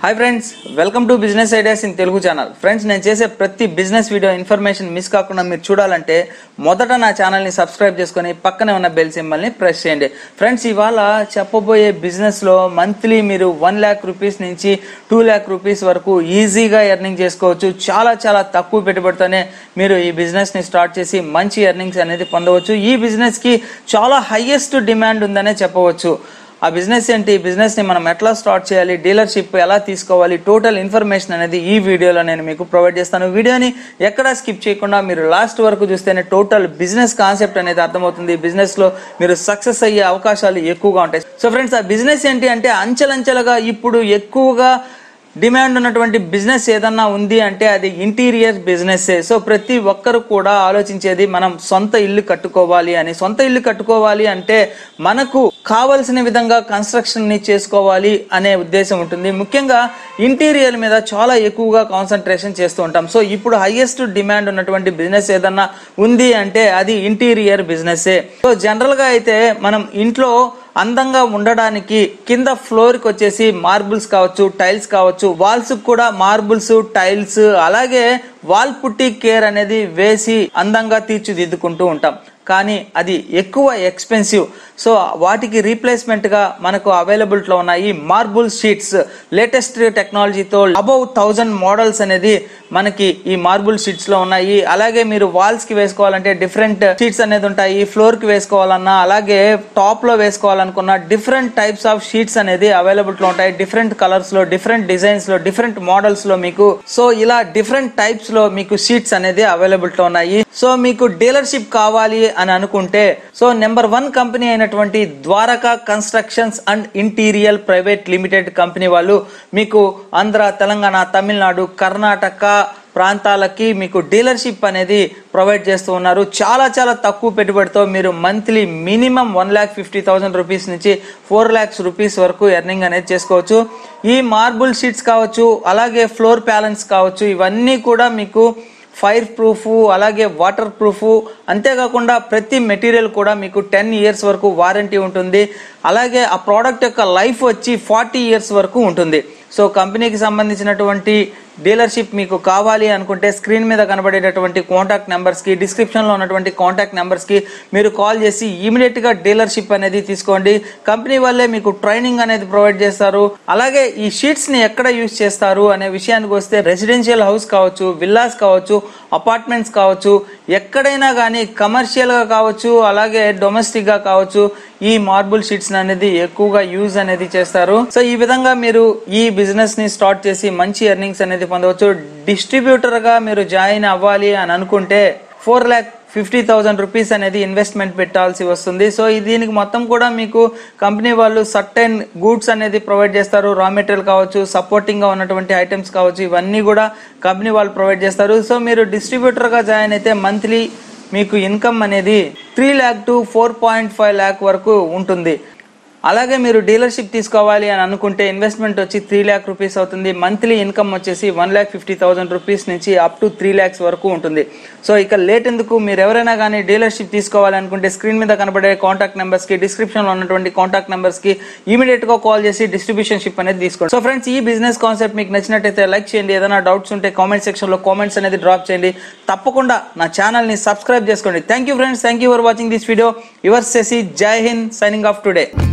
Hi friends, welcome to business ideas in Telugu channel. Friends, నేను చేసే ప్రతి బిజినెస్ వీడియో ఇన్ఫర్మేషన్ మిస్ కాకుండా మీరు చూడాలంటే మొదట నా ఛానల్ ని సబ్స్క్రైబ్ చేసుకొని పక్కనే ఉన్న బెల్ సింబల్ ని ప్రెస్ చేయండి. ఫ్రెండ్స్, ఇవాళ చెప్పబోయే బిజినెస్ లో మంత్లీ మీరు 1 लाख రూపీస్ నుంచి 2 लाख రూపీస్ వరకు ఈజీగా ఎర్నింగ్ చేసుకోవచ్చు. చాలా తక్కువ పెట్టుబడితోనే మీరు ఈ బిజినెస్ ని స్టార్ట్ చేసి మంచి ఎర్నింగ్స్ అనేది పొందవచ్చు. ఈ బిజినెస్ కి చాలా హైయెస్ట్ డిమాండ్ ఉందనే చెప్పవచ్చు. ఆ బిజినెస్ ఏంటి, బిజినెస్ ని మనం ఎట్లా స్టార్ట్ చేయాలి, డీలర్షిప్ ఎలా తీసుకోవాలి, టోటల్ ఇన్ఫర్మేషన్ అనేది ఈ వీడియోలో నేను మీకు ప్రొవైడ్ చేస్తాను. వీడియోని ఎక్కడా స్కిప్ చేయకుండా మీరు లాస్ట్ వరకు చూస్తేనే టోటల్ బిజినెస్ కాన్సెప్ట్ అనేది అర్థమవుతుంది. బిజినెస్ లో మీరు సక్సెస్ అయ్యే అవకాశాలు ఎక్కువగా ఉంటాయి. సో ఫ్రెండ్స్, ఆ బిజినెస్ ఏంటి అంటే అంచెలంచెలుగా ఇప్పుడు ఎక్కువగా డిమాండ్ ఉన్నటువంటి బిజినెస్ ఏదన్నా ఉంది అంటే అది ఇంటీరియర్ బిజినెస్. సో ప్రతి ఒక్కరు కూడా ఆలోచించేది మనం సొంత ఇల్లు కట్టుకోవాలి అని. సొంత ఇల్లు కట్టుకోవాలి అంటే మనకు కావలసిన విధంగా కన్స్ట్రక్షన్ ని చేసుకోవాలి అనే ఉద్దేశం ఉంటుంది. ముఖ్యంగా ఇంటీరియర్ మీద చాలా ఎక్కువగా కాన్సన్ట్రేషన్ చేస్తూ ఉంటాం. సో ఇప్పుడు హైయెస్ట్ డిమాండ్ ఉన్నటువంటి బిజినెస్ ఏదన్నా ఉంది అంటే అది ఇంటీరియర్ బిజినెస్. సో జనరల్ గా అయితే మనం ఇంట్లో అందంగా ఉండడానికి కింద ఫ్లోర్ కి వచ్చేసి మార్బుల్స్ కావచ్చు, టైల్స్ కావచ్చు, వాల్స్ కూడా మార్బుల్స్, టైల్స్, అలాగే వాల్ పుట్టి కేర్ అనేది వేసి అందంగా తీర్చిదిద్దుకుంటూ ఉంటాం. కానీ అది ఎక్కువ ఎక్స్పెన్సివ్. సో వాటికి రీప్లేస్మెంట్ గా మనకు అవైలబిలిటీలో ఉన్నాయి మార్బుల్ షీట్స్. లేటెస్ట్ టెక్నాలజీతో అబౌవ్ 1000 మోడల్స్ అనేది మనకి ఈ మార్బుల్ షీట్స్ లో ఉన్నాయి. అలాగే మీరు వాల్స్ కి వేసుకోవాలంటే డిఫరెంట్ షీట్స్ అనేది ఉంటాయి. ఫ్లోర్ కి వేసుకోవాలన్నా, అలాగే టాప్ లో వేసుకోవాలనుకున్న డిఫరెంట్ టైప్స్ ఆఫ్ షీట్స్ అనేది అవైలబిలిటీలో ఉంటాయి. డిఫరెంట్ కలర్స్ లో, డిఫరెంట్ డిజైన్స్ లో, డిఫరెంట్ మోడల్స్ లో మీకు. సో ఇలా డిఫరెంట్ టైప్స్ లో మీకు షీట్స్ అనేది అవైలబిలిటీలో ఉన్నాయి. సో మీకు డీలర్షిప్ కావాలి అని అనుకుంటే సో నెంబర్ 1 కంపెనీ అయినటువంటి Dwaraka constructions and interior private limited company వాళ్ళు మీకు ఆంధ్ర, తెలంగాణ, తమిళనాడు, కర్ణాటక ప్రాంతాలకి మీకు డీలర్షిప్ అనేది ప్రొవైడ్ చేస్తూ ఉన్నారు. చాలా తక్కువ పెట్టుబడితో మీరు మంత్లీ మినిమం 1,50,000 రూపీస్ నుంచి 4 lakhs రూపీస్ వరకు ఎర్నింగ్ అనేది చేసుకోవచ్చు. ఈ మార్బుల్ షీట్స్ కావచ్చు, అలాగే ఫ్లోర్ ప్యాలెన్స్ కావచ్చు, ఇవన్నీ కూడా మీకు ఫైర్ ప్రూఫ్, అలాగే వాటర్ ప్రూఫ్, అంతేకాకుండా ప్రతి మెటీరియల్ కూడా మీకు 10 years వరకు వారంటీ ఉంటుంది. అలాగే ఆ ప్రోడక్ట్ యొక్క లైఫ్ వచ్చి 40 years వరకు ఉంటుంది. సో కంపెనీకి సంబంధించినటువంటి డీలర్షిప్ మీకు కావాలి అనుకుంటే స్క్రీన్ మీద కనబడేటటువంటి కాంటాక్ట్ నెంబర్స్ కి, డిస్క్రిప్షన్ లో ఉన్నటువంటి కాంటాక్ట్ నెంబర్స్ కి మీరు కాల్ చేసి ఇమీడియట్ గా డీలర్షిప్ అనేది తీసుకోండి. కంపెనీ వాళ్ళే మీకు ట్రైనింగ్ అనేది ప్రొవైడ్ చేస్తారు. అలాగే ఈ షీట్స్ ని ఎక్కడ యూజ్ చేస్తారు అనే విషయానికి వస్తే రెసిడెన్షియల్ హౌస్ కావచ్చు, విల్లాస్ కావచ్చు, అపార్ట్మెంట్స్ కావచ్చు, ఎక్కడైనా కానీ కమర్షియల్ గా కావచ్చు, అలాగే డొమెస్టిక్ గా కావచ్చు, ఈ మార్బుల్ షీట్స్ అనేది ఎక్కువగా యూజ్ అనేది చేస్తారు. సో ఈ విధంగా మీరు ఈ బిజినెస్ ని స్టార్ట్ చేసి మంచి ఎర్నింగ్స్ అనేది పొందవచ్చు. డిస్ట్రిబ్యూటర్ గా మీరు జాయిన్ అవ్వాలి అని అనుకుంటే 4,50,000 రూపీస్ అనేది ఇన్వెస్ట్మెంట్ పెట్టాల్సి వస్తుంది. సో దీనికి మొత్తం కూడా మీకు కంపెనీ వాళ్ళు సర్టెన్ గూడ్స్ అనేది ప్రొవైడ్ చేస్తారు. రా మెటీరియల్ కావచ్చు, సపోర్టింగ్ గా ఉన్నటువంటి ఐటమ్స్ కావచ్చు, ఇవన్నీ కూడా కంపెనీ వాళ్ళు ప్రొవైడ్ చేస్తారు. సో మీరు డిస్ట్రిబ్యూటర్ గా జాయిన్ అయితే మంత్లీ మీకు ఇన్కమ్ అనేది 3 lakh to 4.5 lakh వరకు ఉంటుంది. అలాగే మీరు డీలర్షిప్ తీసుకోవాలి అని అనుకుంటే ఇన్వెస్ట్మెంట్ వచ్చి 3 lakh రూపీస్ అవుతుంది. మంత్లీ ఇన్కమ్ వచ్చేసి 1,50,000 రూపీస్ నుంచి అప్ టు 3 lakhs వరకు ఉంటుంది. సో ఇక లేట్ ఎందుకు, మీరు ఎవరైనా కానీ డీలర్షిప్ తీసుకోవాలి అనుకుంటే స్క్రీన్ మీద కనబడే కాంటాక్ట్ నెంబర్స్ కి, డిస్క్రిప్షన్ లో ఉన్నటువంటి కాంటాక్ట్ నెంబర్స్ కి ఇమీడియట్ గా కాల్ చేసి డిస్ట్రిబ్యూషన్ షిప్ అనేది తీసుకోండి. సో ఫ్రెండ్స్, ఈ బిజినెస్ కాన్సెప్ట్ మీకు నచ్చినట్టయితే లైక్ చేయండి. ఏదైనా డౌట్స్ ఉంటే కామెంట్ సెక్షన్ లో కామెంట్స్ అనేది డ్రాప్ చేయండి. తప్పకుండా నా ఛానల్ ని సబ్స్క్రైబ్ చేసుకోండి. Thank you friends, thank you for watching this video. Your Sasi, Jai Hind, signing off today.